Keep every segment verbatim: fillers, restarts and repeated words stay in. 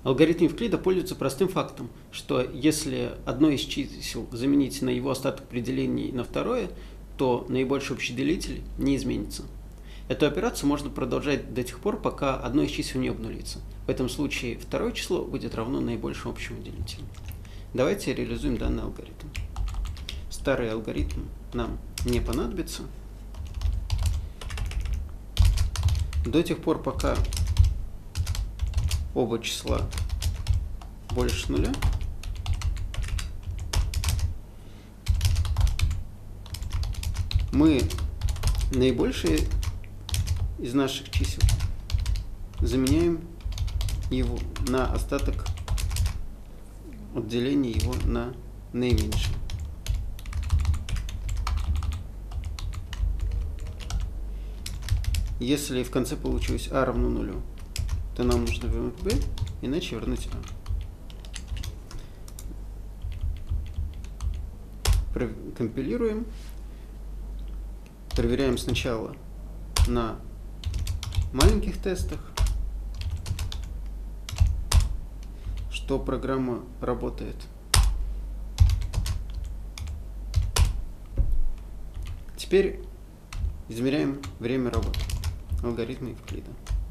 Алгоритм Евклида пользуется простым фактом, что если одно из чисел заменить на его остаток при делении на второе, то наибольший общий делитель не изменится. Эту операцию можно продолжать до тех пор, пока одно из чисел не обнулится. В этом случае второе число будет равно наибольшему общему делителю. Давайте реализуем данный алгоритм. Старый алгоритм нам не понадобится. До тех пор, пока оба числа больше нуля, мы наибольшее из наших чисел заменяем его на остаток от деления его на наименьшее. Если в конце получилось а равно нулю, то нам нужно вернуть b, иначе вернуть а. Компилируем. Проверяем сначала на маленьких тестах, что программа работает. Теперь измеряем время работы алгоритма Евклида.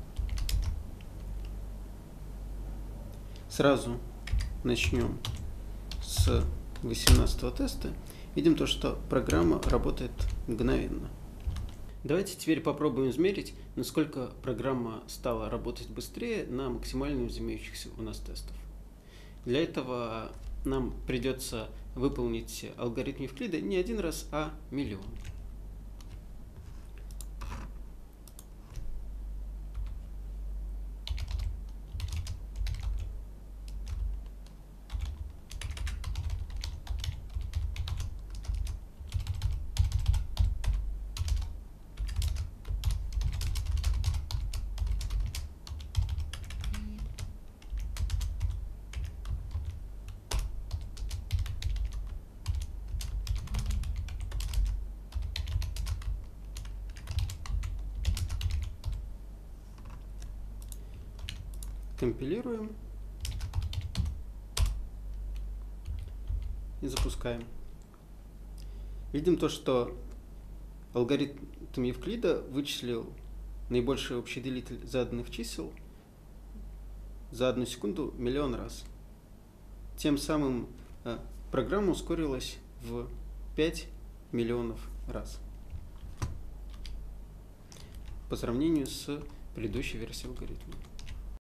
Сразу начнем с восемнадцатого теста. Видим то, что программа работает мгновенно. Давайте теперь попробуем измерить, насколько программа стала работать быстрее на максимально из имеющихся у нас тестов. Для этого нам придется выполнить алгоритм Евклида не один раз, а миллион. Компилируем и запускаем. Видим то, что алгоритм Евклида вычислил наибольший общий делитель заданных чисел за одну секунду миллион раз. Тем самым программа ускорилась в пять миллионов раз по сравнению с предыдущей версией алгоритма.